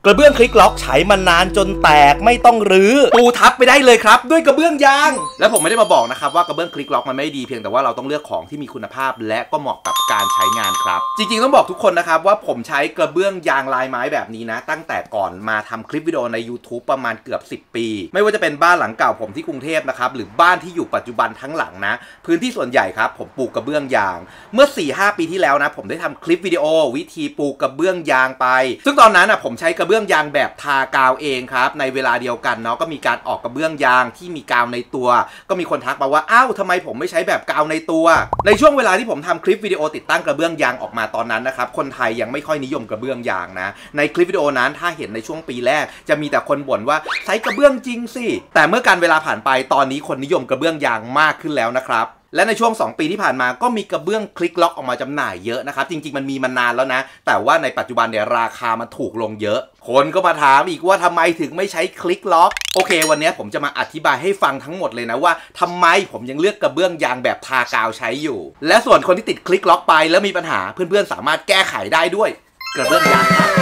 กระเบื้องคลิกล็อกใช้มานานจนแตกไม่ต้องรื้อปูทับไปได้เลยครับด้วยกระเบื้องยางและผมไม่ได้มาบอกนะครับว่ากระเบื้องคลิกล็อกมันไม่ดีเพียงแต่ว่าเราต้องเลือกของที่มีคุณภาพและก็เหมาะกับการใช้งานครับจริงๆต้องบอกทุกคนนะครับว่าผมใช้กระเบื้องยางลายไม้แบบนี้นะตั้งแต่ก่อนมาทำคลิปวิดีโอใน YouTube ประมาณเกือบ10 ปีไม่ว่าจะเป็นบ้านหลังเก่าผมที่กรุงเทพนะครับหรือบ้านที่อยู่ปัจจุบันทั้งหลังนะพื้นที่ส่วนใหญ่ครับผมปลูกกระเบื้องยางเมื่อ 4-5 ปีที่แล้วนะผมได้ทำคลิปวิดีโอวิธีปลูกกระเบื้องยางไปซึ่งตอนนั้นผมใช้กระเบื้องยางแบบทากาวเองครับในเวลาเดียวกันเนาะก็มีการออกกระเบื้องยางที่มีกาวในตัวก็มีคนทักมาว่าอ้าวทำไมผมไม่ใช้แบบกาวในตัวในช่วงเวลาที่ผมทำคลิปวิดีโอติดตั้งกระเบื้องยางออกมาตอนนั้นนะครับคนไทยยังไม่ค่อยนิยมกระเบื้องยางนะในคลิปวิดีโอนั้นถ้าเห็นในช่วงปีแรกจะมีแต่คนบ่นว่าใช้กระเบื้องจริงสิแต่เมื่อการเวลาผ่านไปตอนนี้คนนิยมกระเบื้องยางมากขึ้นแล้วนะครับและในช่วง2 ปีที่ผ่านมาก็มีกระเบื้องคลิกล็อกออกมาจำหน่ายเยอะนะครับจริงๆมันมีมานานแล้วนะแต่ว่าในปัจจุบันเนี่ยราคามันถูกลงเยอะคนก็มาถามอีกว่าทำไมถึงไม่ใช้คลิกล็อกโอเควันนี้ผมจะมาอธิบายให้ฟังทั้งหมดเลยนะว่าทำไมผมยังเลือกกระเบื้องยางแบบทากาวใช้อยู่และส่วนคนที่ติดคลิกล็อกไปแล้วมีปัญหาเพื่อนๆสามารถแก้ไขได้ด้วยกระเบื้องยางครับ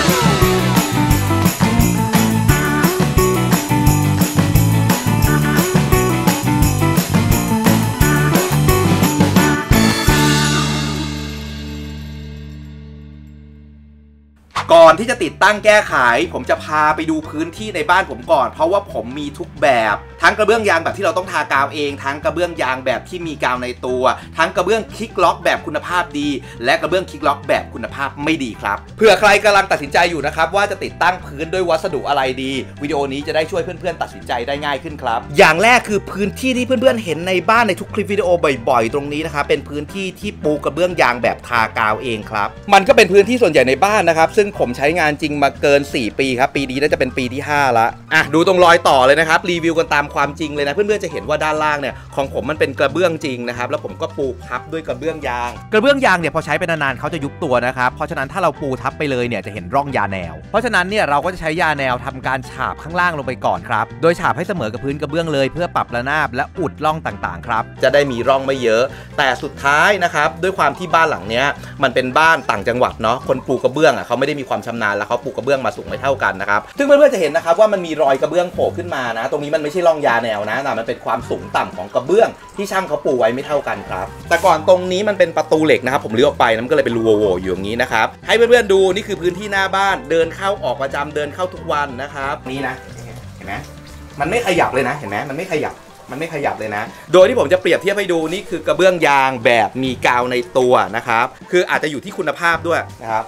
ก่อนที่จะติดตั้งแก้ไขผมจะพาไปดูพื้นที่ในบ้านผมก่อนเพราะว่าผมมีทุกแบบทั้งกระเบื้องยางแบบที่เราต้องทากาวเองทั้งกระเบื้องยางแบบที่มีกาวในตัวทั้งกระเบื้องคลิกล็อกแบบคุณภาพดีและกระเบื้องคลิกล็อกแบบคุณภาพไม่ดีครับเผื่อใครกำลังตัดสินใจอยู่นะครับว่าจะติดตั้งพื้นด้วยวัสดุอะไรดีวิดีโอนี้จะได้ช่วยเพื่อนๆตัดสินใจได้ง่ายขึ้นครับอย่างแรกคือพื้นที่ที่เพื่อนๆเห็นในบ้านในทุกคลิปวิดีโอบ่อยๆตรงนี้นะครับเป็นพื้นที่ที่ปูกระเบื้องยางแบบทากาวเองครับมันก็เป็นพื้นที่ส่วนใหญ่ในบ้านนะครับซึ่งผมใช้งานจริงมาเกิน4 ปีครับปีนี้น่าจะเป็นปีที่5ละดูตรงรอยต่อเลยนะครับรีวิวกันตามความจริงเลยนะเพื่อนๆจะเห็นว่าด้านล่างเนี่ยของผมมันเป็นกระเบื้องจริงนะครับแล้วผมก็ปูทับด้วยกระเบื้องยางเนี่ยพอใช้ไปนานๆเขาจะยุบตัวนะครับเพราะฉะนั้นถ้าเราปูทับไปเลยเนี่ยจะเห็นร่องยาแนวเพราะฉะนั้นเนี่ยเราก็จะใช้ยาแนวทำการฉาบข้างล่างลงไปก่อนครับโดยฉาบให้เสมอกับพื้นกระเบื้องเลยเพื่อปรับระนาบและอุดร่องต่างๆครับจะได้มีร่องไม่เยอะแต่สุดท้ายนะครับด้วยความที่บ้านหลังเนี้ยมันเป็นบ้านต่างจังหวัดเนาะคนปูกระเบื้องเขาไม่ได้มีความชำนาญแล้วเขาปูกระเบื้องมาสูงไม่เท่ากันนะครับซึ่งเพื่อนๆจะเห็นนะครับว่ามันมีรอยกระเบื้องโผล่ขึ้นมานะตรงนี้มันไม่ใช่ร่องยาแนวนะมันเป็นความสูงต่ำของกระเบื้องที่ช่างเขาปูไว้ไม่เท่ากันครับแต่ก่อนตรงนี้มันเป็นประตูเหล็กนะครับผมเลี้ยวออกไปมันก็เลยเป็นรูโหว่อยู่อย่างนี้นะครับให้เพื่อนๆดูนี่คือพื้นที่หน้าบ้านเดินเข้าออกประจำเดินเข้าทุกวันนะครับนี่นะเห็นไหมมันไม่ขยับเลยนะเห็นไหมมันไม่ขยับเลยนะโดยที่ผมจะเปรียบเทียบให้ดูนี่คือกระเบื้องยางแบบมีกาวในตัวนะครับคืออาจจะอยู่ที่คุณภาพด้วยนะครับ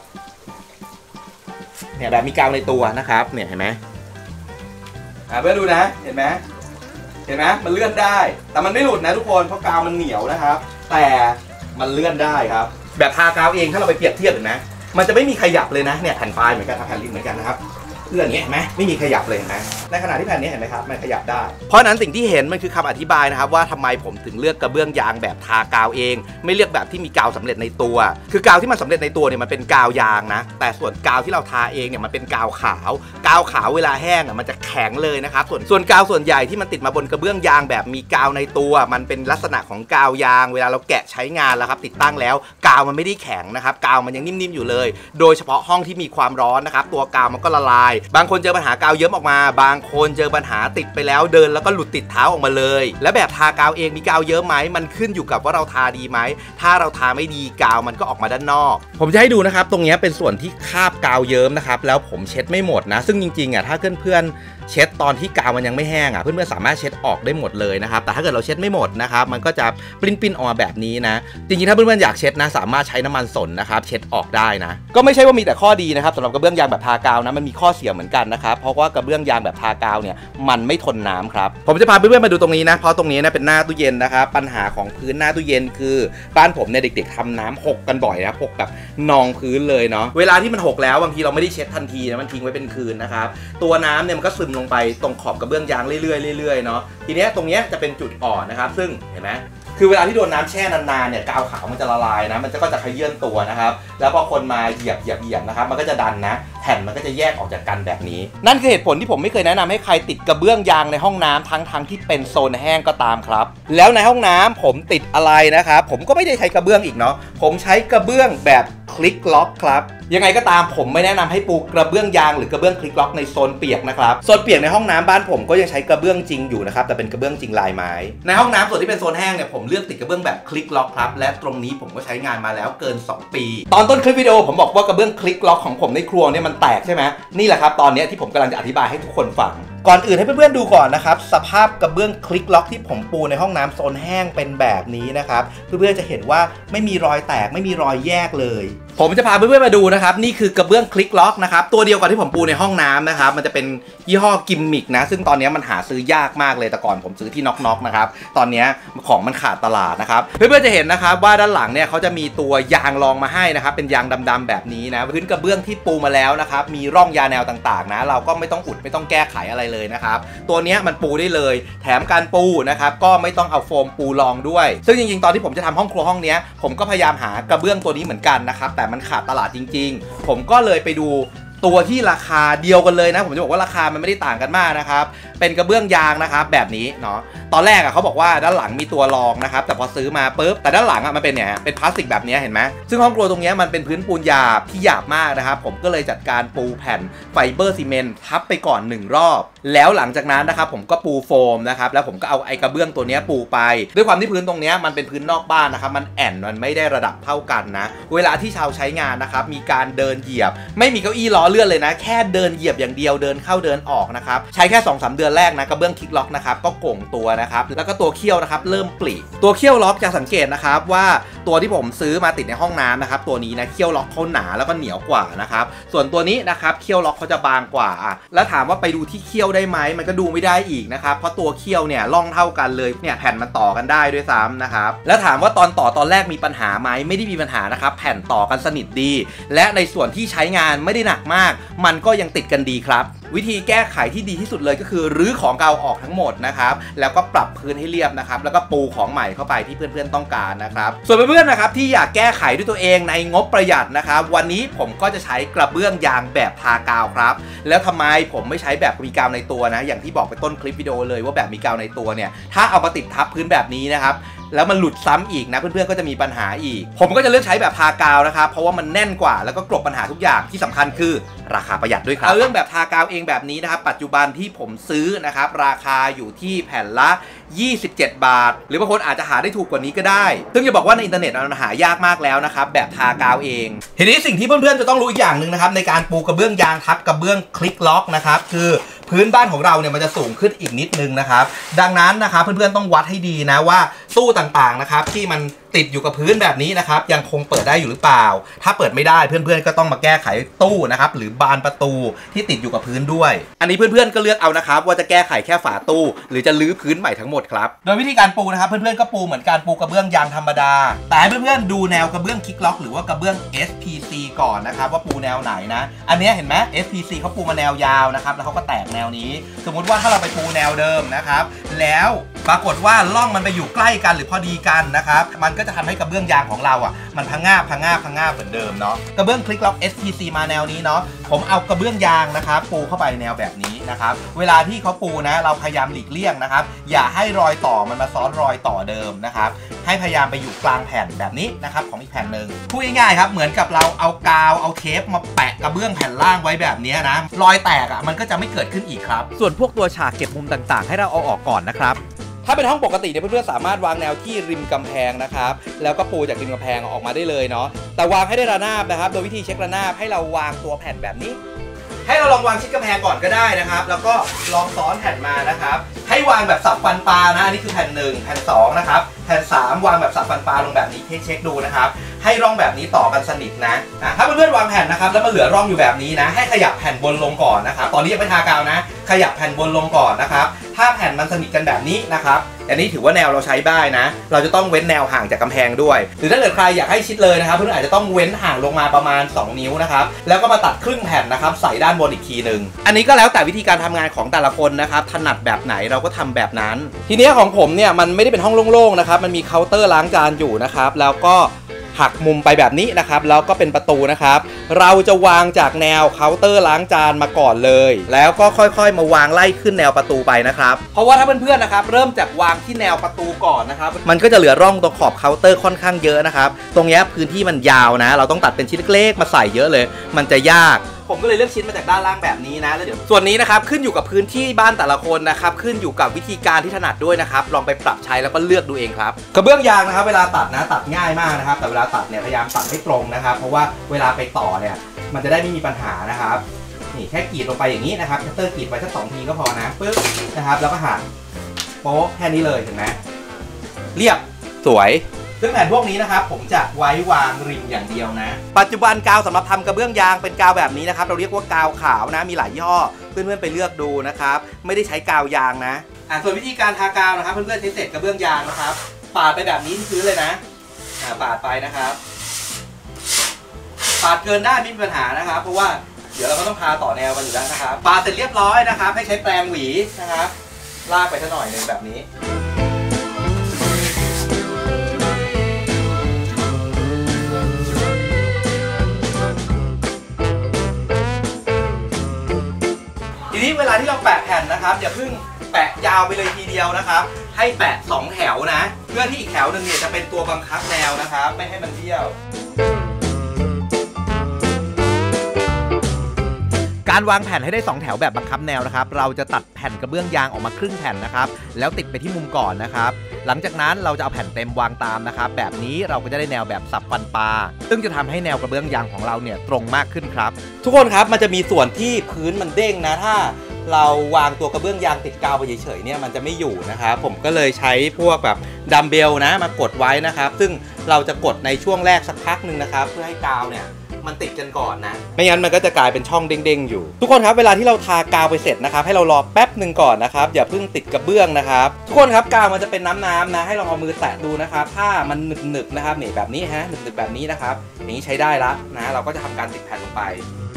เนี่ยแบบมีกาวในตัวนะครับเนี่ยเห็นไหมเพื่อนดูนะเห็นไหมมันเลื่อนได้แต่มันไม่หลุดนะทุกคนเพราะกาวมันเหนียวนะครับแต่มันเลื่อนได้ครับแบบทากาวเองถ้าเราไปเปรียบเทียบเห็นไหมมันจะไม่มีขยับเลยนะเนี่ยแผ่นปลายเหมือนกันแผ่นลิ้นเหมือนกันนะครับเลื่อนอย่างนี้เห็นไหมไม่มีขยับเลยเห็นไหมในขณะที่แผ่นนี้เห็นไหมครับมันขยับได้เพราะนั้นสิ่งที่เห็นมันคือคำอธิบายนะครับว่าทำไมผมถึงเลือกกระเบื้องยางแบบทากาวเองไม่เลือกแบบที่มีกาวสำเร็จในตัวคือกาวที่มันสำเร็จในตัวเนี่ยมันเป็นกาวยางนะแต่ส่วนกาวที่เราทาเองเนี่ยมันเป็นกาวขาวเวลาแห้งมันจะแข็งเลยนะครับส่วนกาวส่วนใหญ่ที่มันติดมาบนกระเบื้องยางแบบมีกาวในตัวมันเป็นลักษณะของกาวยางเวลาเราแกะใช้งานแล้วครับติดตั้งแล้วกาวมันไม่ได้แข็งนะครับกาวมันยังนิ่มๆอยู่เลยโดยเฉพาะห้องที่มีความร้อนนะครับตัวกาวมันก็ละลายบางคนเจอปัญหากาวเยิ้มออกมาบางคนเจอปัญหาติดไปแล้วเดินแล้วก็หลุดติดเท้าออกมาเลยและแบบทากาวเองมีกาวเยิ้มไหมมันขึ้นอยู่กับว่าเราทาดีไหมถ้าเราทาไม่ดีกาวมันก็ออกมาด้านนอกผมจะให้ดูนะครับตรงนี้เป็นส่วนที่คาบกาวเยิ้มนะครับแล้วผมเช็ดไม่หมดนะซึ่งจริงๆถ้าเพื่อนๆเช็ดตอนที่กาวมันยังไม่แห้งเพื่อนๆสามารถเช็ดออกได้หมดเลยนะครับแต่ถ้าเกิดเราเช็ดไม่หมดนะครับมันก็จะปริ้นออกมาแบบนี้นะจริงๆถ้าเพื่อนๆอยากเช็ดนะสามารถใช้น้ำมันสนนะครับเช็ดออกได้นะก็ไม่ใช่ว่ามีแต่ข้อดีนะครับสำหรับกระเบื้องยางแบบทากาวนะมันมีข้อเสียเหมือนกันนะครับเพราะว่ากระเบื้องยางแบบทากาวเนี่ยมันไม่ทนน้ำครับผมจะพาเพื่อนๆมาดูตรงนี้นะเพราะตรงนี้นะเป็นหน้าตู้เย็นนะครับปัญหาของพื้นหน้าตู้เย็นคือบ้านผมเนี่ยเด็กๆทำน้ำหกกันบ่อยนะหกแบบนองพื้นเลยเนาะเวลาที่มันหกแล้วบางทีเราไม่ได้เช็ดทันทีนะมันทิ้งไว้เป็นคืนนะครับตัวน้ำเนี่ยมันก็ซึมลงไปตรงขอบกระเบื้องยางเรื่อยๆเนาะทีนี้ตรงนี้จะเป็นจุดอ่อนนะครับซึ่งเห็นไหมคือเวลาที่โดนน้ำแช่นานๆเนี่ยกาวขาวมันจะละลายนะมันก็จะขยื่นตัวนะครับแล้วพอคนมาเหยียบนะครับมันก็จะดันนะแทผ่นมันก็จะแยกออกจากกันแบบนี้นั่นคือเหตุผลที่ผมไม่เคยแนะนำให้ใครติดกระเบื้องยางในห้องน้ำทั้งที่เป็นโซนแห้งก็ตามครับแล้วในห้องน้ำผมติดอะไรนะครับผมก็ไม่ได้ใช้กระเบื้องอีกเนาะผมใช้กระเบื้องแบบคลิกล็อกครับยังไงก็ตามผมไม่แนะนำให้ปูกระเบื้องยางหรือกระเบื้องคลิกล็อกในโซนเปียกนะครับโซนเปียกในห้องน้ำบ้านผมก็ยังใช้กระเบื้องจริงอยู่นะครับแต่เป็นกระเบื้องจริงลายไม้ในห้องน้ำส่วนที่เป็นโซนแห้งเนี่ยผมเลือกติดกระเบื้องแบบคลิกล็อกครับและตรงนี้ผมก็ใช้งานมาแล้วเกิน2 ปีตอนต้นคลิปวิดีโอผมบอกว่ากระเบื้องคลิกล็อกของผมในครัวเนี่ยมันแตกใช่ไหมนี่แหละครับตอนนี้ที่ผมกำลังจะอธิบายให้ทุกคนฟังก่อนอื่นให้เพื่อนๆดูก่อนนะครับสภาพกระเบื้องคลิกล็อกที่ผมปูในห้องน้ำโซนแห้งเป็นแบบนี้นะครับเพื่อนๆจะเห็นว่าไม่มีรอยแตกไม่มีรอยแยกเลยผมจะพาเพื่อนๆมาดูนะครับนี่คือกระเบื้องคลิกล็อกนะครับตัวเดียวกับที่ผมปูในห้องน้ำนะครับมันจะเป็นยี่ห้อกิมมิกนะซึ่งตอนนี้มันหาซื้อยากมากเลยแต่ก่อนผมซื้อที่น็อกนะครับตอนนี้ของมันขาดตลาดนะครับเพื่อนๆจะเห็นนะครับว่าด้านหลังเนี่ยเขาจะมีตัวยางรองมาให้นะครับเป็นยางดำๆแบบนี้นะพื้นกระเบื้องที่ปูมาแล้วนะครับมีร่องยาแนวต่างๆนะเราก็ไม่ต้องอุดไม่ต้องแก้ไขอะไรเลยนะครับตัวนี้มันปูได้เลยแถมการปูนะครับก็ไม่ต้องเอาโฟมปูรองด้วยซึ่งจริงๆตอนที่ผมจะทำห้องครัวห้องนี้ผมก็พยายามหากระเบื้องตัวนี้เหมือนกันนะครับแต่มันขาดตลาดจริงๆผมก็เลยไปดูตัวที่ราคาเดียวกันเลยนะผมจะบอกว่าราคามันไม่ได้ต่างกันมากนะครับเป็นกระเบื้องยางนะครับแบบนี้เนาะตอนแรกเขาบอกว่าด้านหลังมีตัวรองนะครับแต่พอซื้อมาปุ๊บแต่ด้านหลังมันเป็นเนี่ยเป็นพลาสติกแบบนี้เห็นไหมซึ่งห้องครัวตรงนี้มันเป็นพื้นปูนหยาบที่หยาบมากนะครับผมก็เลยจัดการปูแผ่นไฟเบอร์ซีเมนต์ทับไปก่อน1 รอบแล้วหลังจากนั้นนะครับผมก็ปูโฟมนะครับแล้วผมก็เอาไอ้กระเบื้องตัวนี้ปูไปด้วยความที่พื้นตรงนี้มันเป็นพื้นนอกบ้านนะครับมันแอนมันไม่ได้ระดับเท่ากันนะเวลาที่ชาวใช้งานนะครับมีการเดินเหยียบไม่มีเก้าอี้ล้อเลื่อนเลยนะแค่เดินเหยียบอย่างเดียวเดินเข้าเดินออกนะครับใช้แค่ 2-3 เดือนแรกนะกระเบื้องคลิกล็อกนะครับก็โก่งตัวนะครับแล้วก็ตัวเขี้ยวนะครับเริ่มปลีตัวเขี้ยวล็อกจะสังเกตนะครับว่าตัวที่ผมซื้อมาติดในห้องน้ำนะครับตัวนี้นะเขี้ยวล็อกเขาหนาแล้วก็เหนียวกว่านะครับส่วนตัวนี้นะครับเขี้ยวล็อกเขาจะบางกว่าแล้วถามว่าไปดูที่เขี้ยวได้ไหมมันก็ดูไม่ได้อีกนะครับเพราะตัวเขี้ยวเนี่ยร่องเท่ากันเลยเนี่ยแผ่นมันต่อกันได้ด้วยซ้ำนะครับแล้วถามว่าตอนแรกมีปัญหาไหมไม่ได้มีปัญหานะครับแผ่นต่อกันสนิทดีและในส่วนที่ใช้งานไม่ได้หนักมากมันก็ยังติดกันดีครับวิธีแก้ไขที่ดีที่สุดเลยก็คือรื้อของเก่าออกทั้งหมดนะครับแล้วก็ปรับพื้นให้เรียบนะครับแล้วก็ปูของใหม่เข้าไปที่เพื่อนๆต้องการนะครับส่วนเพื่อนๆนะครับที่อยากแก้ไขด้วยตัวเองในงบประหยัดนะครับวันนี้ผมก็จะใช้กระเบื้องยางแบบทากาวครับแล้วทำไมผมไม่ใช้แบบมีกาวในตัวนะอย่างที่บอกไปต้นคลิปวิดีโอเลยว่าแบบมีกาวในตัวเนี่ยถ้าเอามาติดทับพื้นแบบนี้นะครับแล้วมันหลุดซ้ำอีกนะเพื่อนๆก็จะมีปัญหาอีกผมก็จะเลือกใช้แบบทากาวนะครับเพราะว่ามันแน่นกว่าแล้วก็กลบปัญหาทุกอย่างที่สำคัญคือราคาประหยัดด้วยครับเรื่องแบบทากาวเองแบบนี้นะครับปัจจุบันที่ผมซื้อนะครับราคาอยู่ที่แผ่นละ27 บาทหรือบางคนอาจจะหาได้ถูกกว่านี้ก็ได้ซึ่งจะบอกว่าในอินเทอร์เน็ตมันหายากมากแล้วนะครับแบบทากาวเองทีนี้สิ่งที่เพื่อนๆจะต้องรู้อีกอย่างหนึ่งนะครับในการปูกระเบื้องยางทับกระเบื้องคลิกล็อกนะครับคือพื้นบ้านของเราเนี่ยมันจะสูงขึ้นอีกนิดนึงนะครับดังนั้นนะครับเพื่อนๆต้องวัดให้ดีนะว่าตู้ต่างๆนะครับที่มันติดอยู่กับพื้นแบบนี้นะครับยังคงเปิดได้อยู่หรือเปล่าถ้าเปิดไม่ได้เพื่อนๆก็ต้องมาแก้ไขตู้นะครับหรือบานประตูที่ติดอยู่กับพื้นด้วยอันนี้เพื่อนๆก็เลือกเอานะครับว่าจะแก้ไขแค่ฝาตู้หรือจะรื้อพื้นใหม่ทั้งหมดครับโดยวิธีการปูนะครับเพื่อนๆก็ปูเหมือนการปูกระเบื้องยางธรรมดาแต่ให้เพื่อนๆดูแนวกระเบื้องคลิกล็อกหรือว่ากระเบื้อง SPC ก่อนนะครับว่าปูแนวไหนนะอันนี้เห็นไหม SPC เขาปูมาแนวยาวนะครับแล้วเขาก็แตกแนวนี้สมมุติว่าถ้าเราไปปูแนวเดิมนะครับแล้วปรากฏว่าร่องมันไปอยู่ใกล้กันหรือพอดีกันนะครับมันก็จะทำให้กระเบื้องยางของเรามันพังงาบเหมือนเดิมเนาะกระเบื้องคลิกล็อก SPC มาแนวนี้เนาะผมเอากระเบื้องยางนะครับปูเข้าไปแนวแบบนี้นะครับเวลาที่เขาปูนะเราพยายามหลีกเลี่ยงนะครับอย่าให้รอยต่อมันมาซ้อนรอยต่อเดิมนะครับให้พยายามไปอยู่กลางแผ่นแบบนี้นะครับของอีกแผ่นหนึ่งพูดง่ายๆครับเหมือนกับเราเอากาวเอาเทปมาแปะกระเบื้องแผ่นล่างไว้แบบนี้นะรอยแตกมันก็จะไม่เกิดขึ้นอีกครับส่วนพวกตัวฉากเก็บมุมต่างๆให้เราเอาออกก่อนนะครับถ้าเป็นห้องปกติเนี่ยเพื่อนๆสามารถวางแนวที่ริมกำแพงนะครับแล้วก็ปูจากริมกำแพงออกมาได้เลยเนาะแต่วางให้ได้ระนาบนะครับโดยวิธีเช็คระนาบให้เราวางตัวแผ่นแบบนี้ให้เราลองวางชิดกำแพงก่อนก็ได้นะครับแล้วก็ลองซ้อนแผ่นมานะครับให้วางแบบสับฟันปลานะอันนี้คือแผ่น1แผ่น2นะครับแผ่น3วางแบบสับฟันปลาลงแบบนี้เช็คดูนะครับให้ร่องแบบนี้ต่อกันสนิทนะถ้าเพื่อนๆวางแผ่นนะครับแล้วมันเหลือร่องอยู่แบบนี้นะให้ขยับแผ่นบนลงก่อนนะครับตอนนี้ยังไม่ทากาวนะขยับแผ่นบนลงก่อนนะครับถ้าแผ่นมันสนิทกันแบบนี้นะครับอันนี้ถือว่าแนวเราใช้ได้นะเราจะต้องเว้นแนวห่างจากกำแพงด้วยหรือถ้าเกิดใครอยากให้ชิดเลยนะครับเพื่อนๆอาจจะต้องเว้นห่างลงมาประมาณ2 นิ้วนะครับแล้วก็มาตัดครึ่งแผ่นนะครับใส่ด้านบนอีกทีหนึ่งอันนี้ก็แล้วแต่วิธีการทำงานของแต่ละคนนะครับถนัดแบบไหนเราก็ทำแบบนั้นทีนี้ของผมเนี่ยมันไม่ได้เป็นห้องโล่งๆนะครับมันมีเคาน์เตอร์ล้างจานอยู่นะครับแล้วก็หักมุมไปแบบนี้นะครับแล้วก็เป็นประตูนะครับเราจะวางจากแนวเคาน์เตอร์ล้างจานมาก่อนเลยแล้วก็ค่อยๆมาวางไล่ขึ้นแนวประตูไปนะครับเพราะว่าถ้าเพื่อนๆนะครับเริ่มจากวางที่แนวประตูก่อนนะครับมันก็จะเหลือร่องตรงขอบเคาน์เตอร์ค่อนข้างเยอะนะครับตรงนี้พื้นที่มันยาวนะเราต้องตัดเป็นชิ้นเล็กๆมาใส่เยอะเลยมันจะยากผมก็เลยเลือกชิ้นมาจากด้านล่างแบบนี้นะแล้วเดี๋ยวส่วนนี้นะครับขึ้นอยู่กับพื้นที่บ้านแต่ละคนนะครับขึ้นอยู่กับวิธีการที่ถนัดด้วยนะครับลองไปปรับใช้แล้วก็เลือกดูเองครับกระเบื้องยางนะครับเวลาตัดนะตัดง่ายมากนะครับแต่เวลาตัดเนี่ยพยายามตัดให้ตรงนะครับเพราะว่าเวลาไปต่อเนี่ยมันจะได้ไม่มีปัญหานะครับนี่แค่กรีดลงไปอย่างนี้นะครับคัตเตอร์กรีดไปสัก2 ทีก็พอนะปึ๊บนะครับแล้วก็หั่นโป๊ะแค่นี้เลยเห็นไหมเรียบสวยซึ่งแผ่นพวกนี้นะครับผมจะไว้วางริมอย่างเดียวนะปัจจุบันกาวสำหรับทำกระเบื้องยางเป็นกาวแบบนี้นะครับเราเรียกว่ากาวขาวนะมีหลายยี่ห้อเพื่อนๆไปเลือกดูนะครับไม่ได้ใช้กาวยางนะส่วนวิธีการทากาวนะครับเพื่อนๆใช้เศษกระเบื้องยางนะครับปาดไปแบบนี้ที่พื้นเลยนะปาดไปนะครับปาดเกินได้ไม่มีปัญหานะครับเพราะว่าเดี๋ยวเราก็ต้องทาต่อแนวกันอยู่แล้วนะครับปาดเสร็จเรียบร้อยนะครับให้ใช้แปรงหวีนะครับลากไปสักหน่อยหนึ่งแบบนี้ทีนี้เวลาที่เราแปะแผ่นนะครับอย่าเพิ่งแปะยาวไปเลยทีเดียวนะครับให้แปะ2 แถวนะเพื่อที่อีกแถวหนึ่งเนี่ยจะเป็นตัวบังคับแนวนะครับไม่ให้มันเบี้ยวการวางแผ่นให้ได้2 แถวแบบบังคับแนวนะครับเราจะตัดแผ่นกระเบื้องยางออกมาครึ่งแผ่นนะครับแล้วติดไปที่มุมก่อนนะครับหลังจากนั้นเราจะเอาแผ่นเต็มวางตามนะครับแบบนี้เราก็จะได้แนวแบบสับฟันปลาซึ่งจะทำให้แนวกระเบื้องยางของเราเนี่ยตรงมากขึ้นครับทุกคนครับมันจะมีส่วนที่พื้นมันเด้งนะถ้าเราวางตัวกระเบื้องยางติดกาวไปเฉยๆเนี่ยมันจะไม่อยู่นะครับผมก็เลยใช้พวกแบบดัมเบลนะมากดไว้นะครับซึ่งเราจะกดในช่วงแรกสักพักหนึ่งนะครับเพื่อให้กาวเนี่ยมันติดกันก่อนนะไม่งั้นมันก็จะกลายเป็นช่องเด้งๆอยู่ทุกคนครับเวลาที่เราทากาวไปเสร็จนะครับให้เรารอแป๊บหนึ่งก่อนนะครับอย่าเพิ่งติดกระเบื้องนะครับทุกคนครับกาวมันจะเป็นน้ำๆนะให้ลองเอามือแตะดูนะครับถ้ามันหนึบๆนะครับนี่แบบนี้ฮะหนึบๆแบบนี้นะครับอย่างนี้ใช้ได้ละนะเราก็จะทำการติดแผ่นลงไป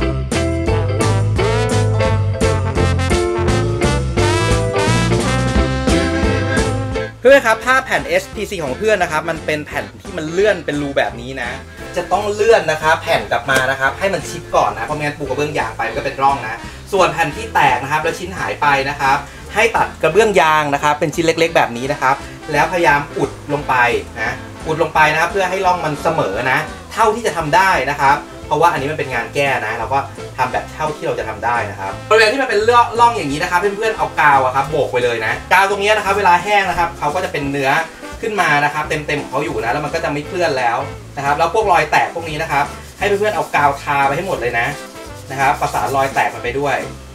เพื่อนครับถ้าแผ่น SPC ของเพื่อนนะครับมันเป็นแผ่นที่มันเลื่อนเป็นรูแบบนี้นะจะต้องเลื่อนนะครับแผ่นกลับมานะครับให้มันชิดก่อนนะเพราะไม่งั้นปูกระเบื้องยางไปมันก็เป็นร่องนะส่วนแผ่นที่แตกนะครับแล้วชิ้นหายไปนะครับให้ตัดกระเบื้องยางนะครับเป็นชิ้นเล็กๆแบบนี้นะครับแล้วพยายามอุดลงไปนะอุดลงไปนะครับเพื่อให้ร่องมันเสมอนะเท่าที่จะทำได้นะครับเพราะว่าอันนี้มันเป็นงานแก้นะเราก็ทำแบบเท่าที่เราจะทำได้นะครับบริเวณที่มันเป็นร่องอย่างนี้นะครับเพื่อนๆเอากาวครับโบกไปเลยนะกาวตรงนี้นะครับเวลาแห้งนะครับเขาก็จะเป็นเนื้อขึ้นมานะครับเต็มๆของเขาอยู่นะแล้วมันก็จะไม่เคลื่อนแล้วนะครับแล้วพวกรอยแตกพวกนี้นะครับให้เพื่อนๆเอากาวทาไปให้หมดเลยนะครับประสานรอยแตกมันไปด้วย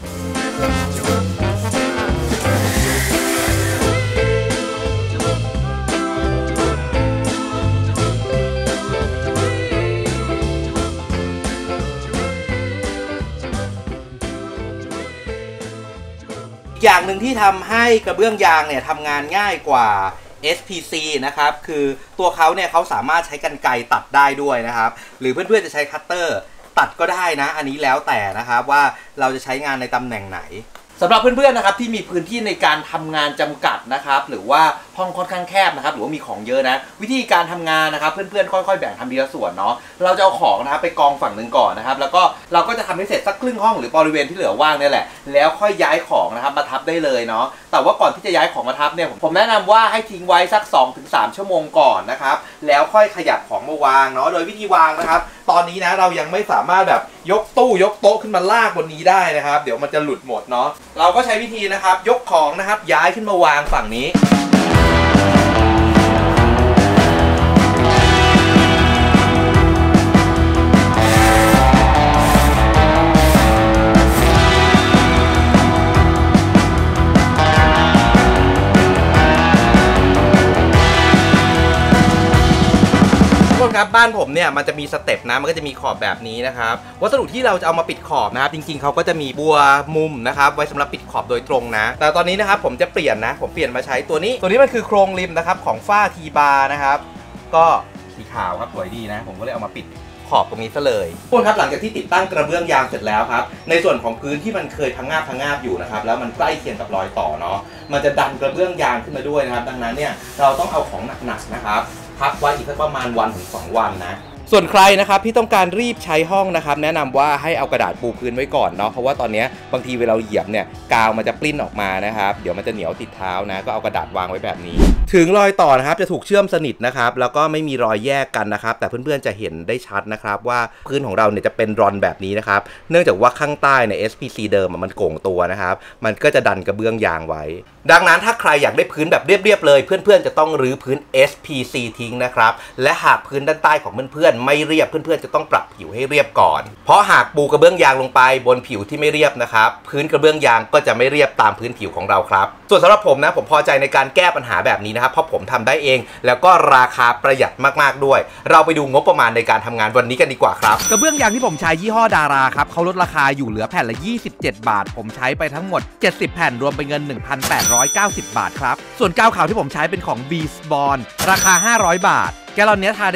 อย่างหนึ่งที่ทำให้กระเบื้องยางเนี่ยทำงานง่ายกว่า SPC นะครับคือตัวเขาเนี่ยเขาสามารถใช้กรรไกรตัดได้ด้วยนะครับหรือเพื่อนๆจะใช้คัตเตอร์ตัดก็ได้นะอันนี้แล้วแต่นะครับว่าเราจะใช้งานในตำแหน่งไหนสำหรับเพื่อนๆนะครับที่มีพื้นที่ในการทำงานจำกัดนะครับหรือว่าห้องค่อนข้างแคบนะครับหรือว่ามีของเยอะนะวิธีการทำงานนะครับเพื่อนๆค่อยๆแบ่งทำทีละส่วนเนาะเราจะเอาของนะครับไปกองฝั่งหนึ่งก่อนนะครับแล้วก็เราก็จะทำให้เสร็จสักครึ่งห้องหรือบริเวณที่เหลือว่างนี่แหละแล้วค่อยย้ายของนะครับมาทับได้เลยเนาะแต่ว่าก่อนที่จะย้ายของมาทับเนี่ยผมแนะนำว่าให้ทิ้งไว้สัก 2-3 ชั่วโมงก่อนนะครับแล้วค่อยขยับของมาวางเนาะโดยวิธีวางนะครับตอนนี้นะเรายังไม่สามารถแบบยกตู้ยกโต๊ะขึ้นมาลากบนนี้ได้นะครับเดี๋ยวมันจะหลุดหมดเนาะเราก็ใช้วิธีนะครับยกของนะครับย้ายขึ้นมาวางฝั่งนี้ครับบ้านผมเนี่ยมันจะมีสเต็ปนะมันก็จะมีขอบแบบนี้นะครับวัสดุที่เราจะเอามาปิดขอบนะครับจริงๆเขาก็จะมีบัวมุมนะครับไว้สำหรับปิดขอบโดยตรงนะแต่ตอนนี้นะครับผมจะเปลี่ยนนะผมเปลี่ยนมาใช้ตัวนี้มันคือโครงริมนะครับของฝ้าทีบาร์นะครับก็สีขาวครับสวยดีนะผมก็เลยเอามาปิดขอบตรงนี้ซะเลยทุกคนครับหลังจากที่ติดตั้งกระเบื้องยางเสร็จแล้วครับในส่วนของพื้นที่มันเคยพังงาบอยู่นะครับแล้วมันใกล้เคียงกับรอยต่อเนาะมันจะดันกระเบื้องยางขึ้นมาด้วยนะครับดังนั้นเนี่ยเราต้องเอาของหนักๆนะครับพักไว้อีกสักประมาณ1 ถึง 2 วันนะส่วนใครนะครับที่ต้องการรีบใช้ห้องนะครับแนะนำว่าให้เอากระดาษปูพื้นไว้ก่อนเนาะเพราะว่าตอนนี้บางทีเวลาเหยียบเนี่ยกาวมันจะปลิ้นออกมานะครับเดี๋ยวมันจะเหนียวติดเท้านะก็เอากระดาษวางไว้แบบนี้ถึงรอยต่อนะครับจะถูกเชื่อมสนิทนะครับแล้วก็ไม่มีรอยแยกกันนะครับแต่เพื่อนๆจะเห็นได้ชัดนะครับว่าพื้นของเราเนี่ยจะเป็นรอนแบบนี้นะครับเนื่องจากว่าข้างใต้ใน SPC เดิมมันโก่งตัวนะครับมันก็จะดันกระเบื้องยางไว้ดังนั้นถ้าใครอยากได้พื้นแบบเรียบๆเลยเพื่อนๆจะต้องรื้อพื้น SPC ทิ้งนะครับและหากพื้นด้านใต้ของเพื่อนๆไม่เรียบเพื่อนๆจะต้องปรับผิวให้เรียบก่อนเพราะหากปูกระเบื้องยางลงไปบนผิวที่ไม่เรียบนะครับพื้นกระเบื้องยางก็จะไม่เรียบตามพื้นผิวของเราครับส่วนสำหรับผมนะผมพอใจในการแก้ปัญหาแบบนี้นะครับเพราะผมทำได้เองแล้วก็ราคาประหยัดมากๆด้วยเราไปดูงบประมาณในการทำงานวันนี้กันดีกว่าครับกระเบื้องยางที่ผมใช้ยี่ห้อดาราครับเขาลดราคาอยู่เหลือแผ่นละ27 บาทผมใช้ไปทั้งหมด70 แผ่นรวมเป็นเงิน 1,890 บาทครับส่วนกาวขาวที่ผมใช้เป็นของ Beesborn ราคา500 บาทแกลลอนเนี้ยทาได้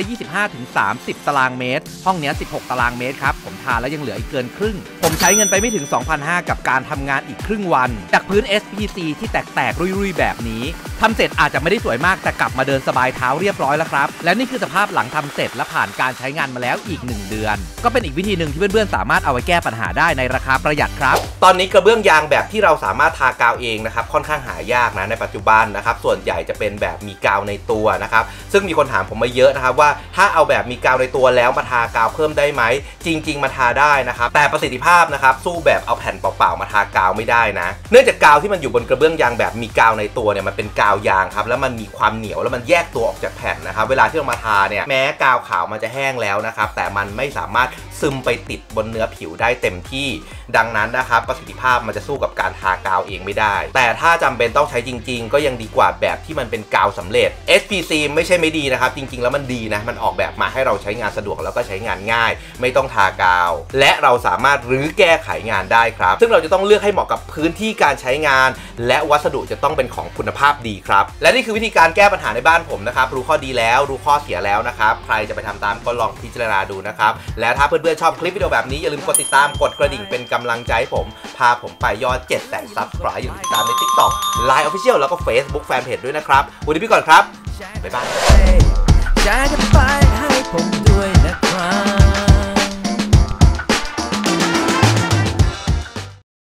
25-30 ตารางเมตรห้องเนี้ย16 ตารางเมตรครับผมทาแล้วยังเหลืออีกเกินครึ่งผมใช้เงินไปไม่ถึง 2,500 กับการทำงานอีกครึ่งวันจากพื้น SPC ที่แตกๆรุ่ยๆแบบนี้ทำเสร็จอาจจะไม่ได้สวยมากแต่กลับมาเดินสบายเท้าเรียบร้อยแล้วครับและนี่คือสภาพหลังทำเสร็จและผ่านการใช้งานมาแล้วอีก1 เดือนก็เป็นอีกวิธีหนึ่งที่เพื่อนๆสามารถเอาไว้แก้ปัญหาได้ในราคาประหยัดครับตอนนี้กระเบื้องยางแบบที่เราสามารถทากาวเองนะครับค่อนข้างหายากนะในปัจจุบันนะครับส่วนใหญ่จะเป็นแบบมีกาวในตัวนะครับซึ่งมีคนถามผมมาเยอะนะครับว่าถ้าเอาแบบมีกาวในตัวแล้วมาทากาวเพิ่มได้ไหมจริงๆมาทาได้นะครับแต่ประสิทธิภาพนะครับสู้แบบเอาแผ่นเปล่าๆมาทากาวไม่ได้นะเนื่องจากกาวที่มันอยู่บนกระเบื้องยางแบบมีกาวในตัวเนี่ยมันเป็นกาวยางครับแล้วมันมีความเหนียวแล้วมันแยกตัวออกจากแผ่นนะครับเวลาที่เรามาทาเนี่ยแม้กาวขาวมันจะแห้งแล้วนะครับแต่มันไม่สามารถซึมไปติดบนเนื้อผิวได้เต็มที่ดังนั้นนะครับประสิทธิภาพมันจะสู้กับการทากาวเองไม่ได้แต่ถ้าจำเป็นต้องใช้จริงๆก็ยังดีกว่าแบบที่มันเป็นกาวสำเร็จ SPC ไม่ใช่ไม่ดีนะครับจริงๆแล้วมันดีนะมันออกแบบมาให้เราใช้งานสะดวกแล้วก็ใช้งานง่ายไม่ต้องทากาวและเราสามารถรื้อแก้ไขงานได้ครับซึ่งเราจะต้องเลือกให้เหมาะกับพื้นที่การใช้งานและวัสดุจะต้องเป็นของคุณภาพดีครับและนี่คือวิธีการแก้ปัญหาในบ้านผมนะครับรู้ข้อดีแล้วรู้ข้อเสียแล้วนะครับใครจะไปทำตามก็ลองพิจารณาดูนะครับและถ้าเพื่อนๆชอบคลิปวิดีโอแบบนี้อย่าลืมกดติดตามกดกระดิ่งเป็นกำลังใจให้ผมพาผมไปยอด700,000 Subscribe อย่าลืมติดตามใน TikTok Line Official แล้วก็ Facebook Fanpage ด้วยนะครับวันนี้ไปก่อนครับบ๊ายบาย